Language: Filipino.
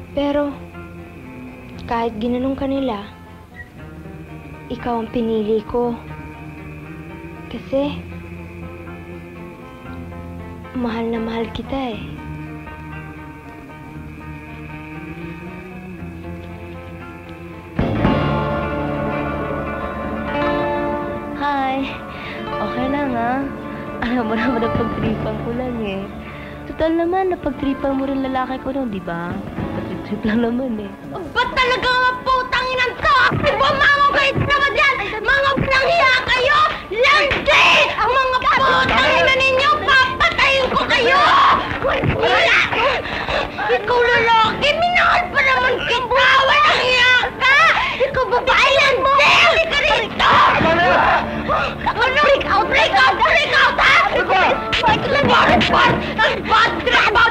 Pero, kahit ginanong ka nila, ikaw ang pinili ko. Kasi, mahal na mahal kita eh. Hi! Okay lang ha? Alam mo naman napagtripan ko lang eh. Total naman, napagtripan mo rin lalaki ko nun, di ba? Trip lang naman eh. Ba't talaga mga putang inan to? Bumangog kayo naman yan! Mga nanghiya kayo! Landi! Ang mga putang ina ninyo! Papatayin ko kayo! Wala! Ikaw lalaki! Minahal pa naman kita! Walang hiya ka! Ikaw babae! Landi! Hindi ka rito! Break out! Break out! Break out! Ha? Ang bad trip!